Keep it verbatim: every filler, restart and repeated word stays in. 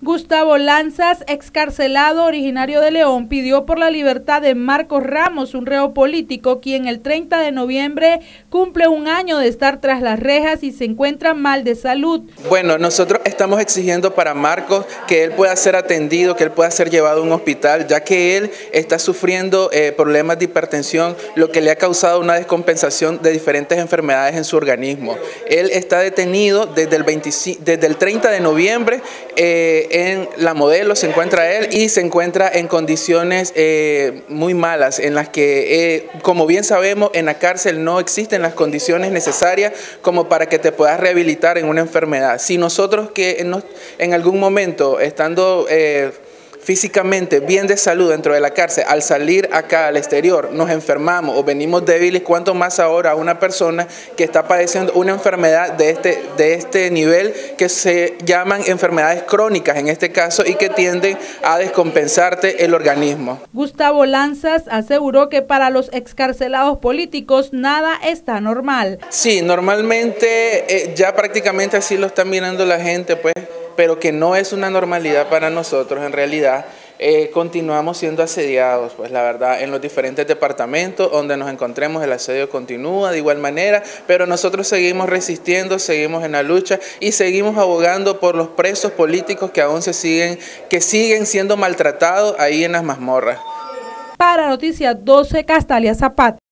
Gustavo Lanzas, excarcelado originario de León, pidió por la libertad de Marcos Ramos, un reo político, quien el treinta de noviembre cumple un año de estar tras las rejas y se encuentra mal de salud. Bueno, nosotros estamos exigiendo para Marcos que él pueda ser atendido, que él pueda ser llevado a un hospital, ya que él está sufriendo eh, problemas de hipertensión, lo que le ha causado una descompensación de diferentes enfermedades en su organismo. Él está detenido desde el, veinticinco, desde el treinta de noviembre, eh, en La Modelo se encuentra él y se encuentra en condiciones eh, muy malas, en las que, eh, como bien sabemos, en la cárcel no existen las condiciones necesarias como para que te puedas rehabilitar en una enfermedad. Si nosotros que en, en algún momento, estando eh, físicamente bien de salud dentro de la cárcel, al salir acá al exterior nos enfermamos o venimos débiles, cuánto más ahora a una persona que está padeciendo una enfermedad de este, de este nivel, que se llaman enfermedades crónicas en este caso y que tienden a descompensarte el organismo. Gustavo Lanzas aseguró que para los excarcelados políticos nada está normal. Sí, normalmente eh, ya prácticamente así lo están mirando la gente, pues, pero que no es una normalidad para nosotros en realidad. Eh, continuamos siendo asediados, pues la verdad, en los diferentes departamentos donde nos encontremos el asedio continúa de igual manera, pero nosotros seguimos resistiendo, seguimos en la lucha y seguimos abogando por los presos políticos que aún se siguen, que siguen siendo maltratados ahí en las mazmorras. Para Noticias doce, Castalia Zapata.